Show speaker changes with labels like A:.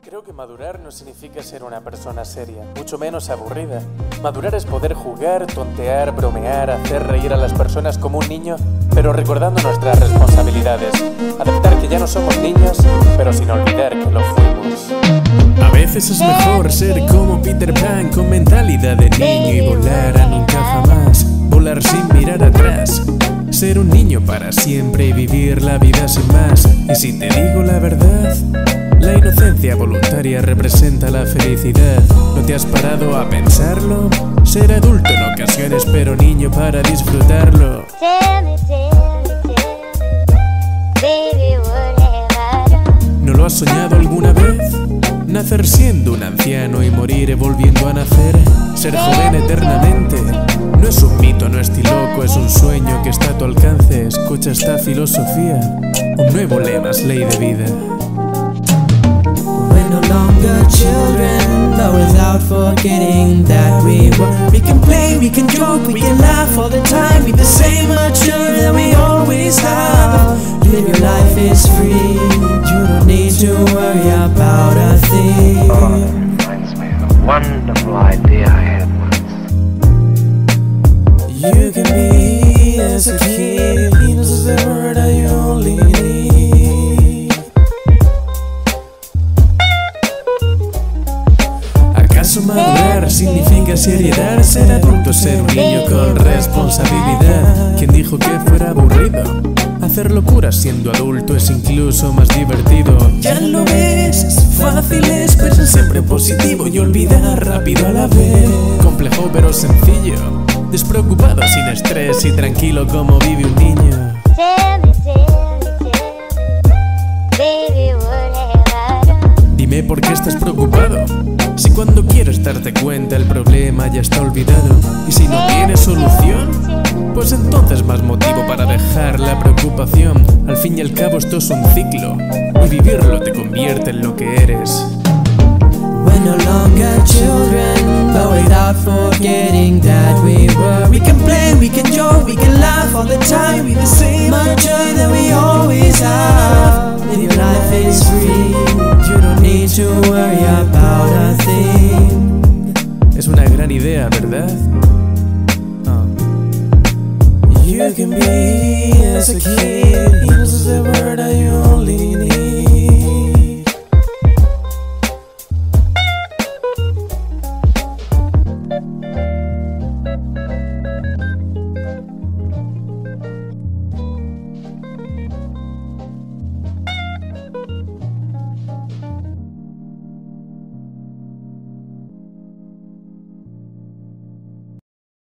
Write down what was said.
A: Creo que madurar no significa ser una persona seria, mucho menos aburrida. Madurar es poder jugar, tontear, bromear, hacer reír a las personas como un niño, pero recordando nuestras responsabilidades. Aceptar que ya no somos niños, pero sin olvidar que lo fuimos.
B: A veces es mejor ser como Peter Pan, con mentalidad de niño y volar a nunca jamás. Volar sin mirar atrás. Ser un niño para siempre y vivir la vida sin más. Y si te digo la verdad, la inocencia voluntaria representa la felicidad. ¿No te has parado a pensarlo? Ser adulto en ocasiones, pero niño para disfrutarlo. ¿No lo has soñado alguna vez? Nacer siendo un anciano y morir volviendo a nacer. Ser joven eternamente. No es un mito, no es loco, es un sueño que está a tu alcance. Escucha esta filosofía. Un nuevo lema es ley de vida.
C: We're no longer children, but without forgetting that we were. We can play, we can joke, we can laugh all the time. Be the same mature that we always have. Live your life is free. You don't need to worry about a thing.
D: Oh, it reminds me of a wonderful idea I had once.
C: You can be as a kid. This is the word I only need.
B: ¿Acaso madurar significa seriedad? Ser adulto, ser un niño con responsabilidad. ¿Quién dijo que fuera aburrido? Hacer locuras siendo adulto es incluso más divertido.
C: Ya lo ves, es fácil, es pensar siempre positivo y olvidar rápido a la vez.
B: Complejo pero sencillo, despreocupado, sin estrés y tranquilo como vive un niño. Dime por qué estás preocupado, si cuando quieres darte cuenta el problema ya está olvidado. Y si no tienes solución, pues entonces más motivo para dejar la preocupación. Al fin y al cabo esto es un ciclo, y vivirlo te convierte en lo que eres.
C: We're no longer children, but without forgetting that we were. We can play, we can joke, we can laugh all the time. We the same joy that we always have. If your life is free, you don't need to worry about a thing.
B: Es una gran idea, ¿verdad?
C: You can be as a kid. This is the word I only